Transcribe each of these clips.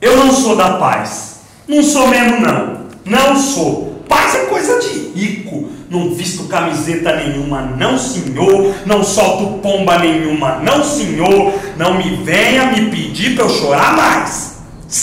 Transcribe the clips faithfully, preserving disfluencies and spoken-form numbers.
Eu não sou da paz. Não sou mesmo, não. Não sou. Paz é coisa de rico. Não visto camiseta nenhuma, não senhor. Não solto pomba nenhuma, não senhor. Não me venha me pedir para eu chorar mais.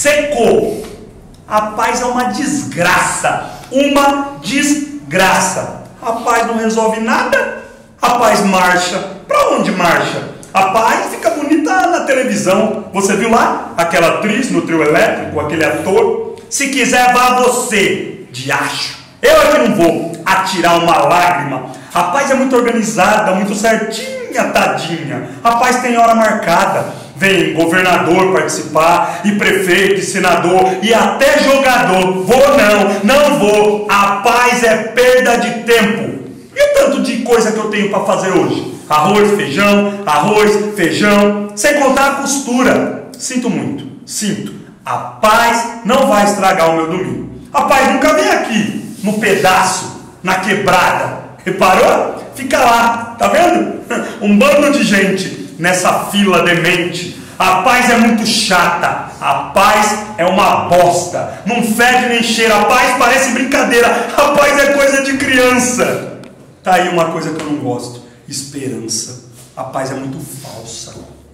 Secou. A paz é uma desgraça. Uma desgraça. A paz não resolve nada. A paz marcha. Para onde marcha? A paz fica bonita na televisão. Você viu lá? Aquela atriz no trio elétrico, aquele ator. Se quiser, vá você, diacho. Eu é que não vou atirar uma lágrima. A paz é muito organizada, muito certinha, tadinha. A paz tem hora marcada. Vem governador participar, e prefeito, e senador, e até jogador. Vou não, não vou. A paz é perda de tempo. E o tanto de coisa que eu tenho para fazer hoje? Arroz, feijão, arroz, feijão. Sem contar a costura. Sinto muito, sinto. A paz não vai estragar o meu domingo. A paz nunca vem aqui, no pedaço, na quebrada. Reparou? Fica lá, tá vendo? Um bando de gente nessa fila demente. A paz é muito chata. A paz é uma bosta. Não fede nem cheira. A paz parece brincadeira. A paz é coisa de criança. Tá aí uma coisa que eu não gosto. Esperança. A paz é muito falsa.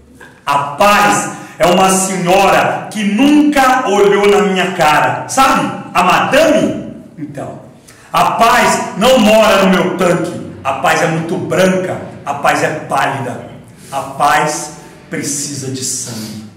A paz é uma senhora que nunca olhou na minha cara. Sabe? A madame? Então, a paz não mora no meu tanque. A paz é muito branca. A paz é pálida. A paz precisa de sangue.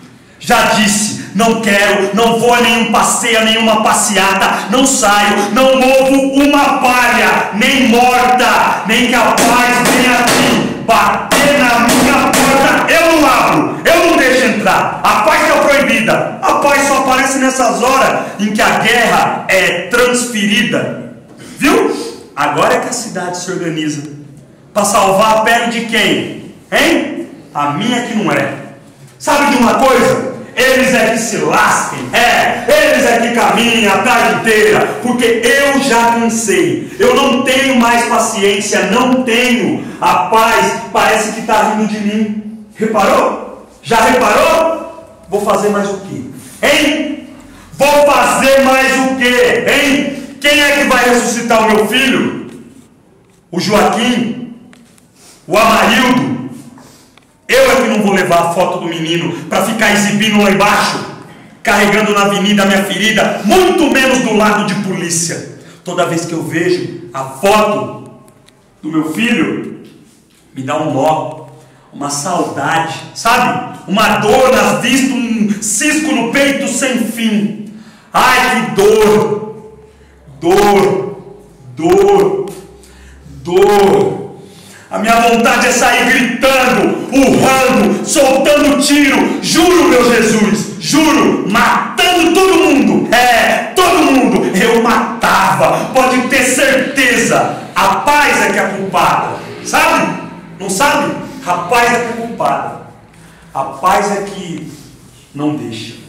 Já disse, não quero, não vou a nenhum passeio, a nenhuma passeata, não saio, não movo uma palha, nem morta, nem que a paz venha aqui bater na minha porta. Eu não abro, eu não deixo entrar. A paz é proibida. A paz só aparece nessas horas em que a guerra é transferida. Viu? Agora é que a cidade se organiza para salvar a pele de quem? Hein? A minha que não é. Sabe de uma coisa? Eles é que se lasquem. É, eles é que caminham a tarde inteira. Porque eu já cansei. Eu não tenho mais paciência. Não tenho. A paz parece que está rindo de mim. Reparou? Já reparou? Vou fazer mais o quê? Hein? Vou fazer mais o quê? Hein? Quem é que vai ressuscitar o meu filho? O Joaquim? O Amarildo? Eu é que não vou levar a foto do menino para ficar exibindo lá embaixo, carregando na avenida a minha ferida, muito menos do lado de polícia. Toda vez que eu vejo a foto do meu filho, me dá um nó, uma saudade, sabe? Uma dor nas vistas, um cisco no peito sem fim. Ai, que dor, dor, dor, dor. A minha vontade é sair gritando, urrando, soltando tiro. Juro, meu Jesus, juro, matando todo mundo. É, todo mundo. Eu matava, pode ter certeza. A paz é que é culpada. Sabe? Não sabe? A paz é que é culpada. A paz é que não deixa.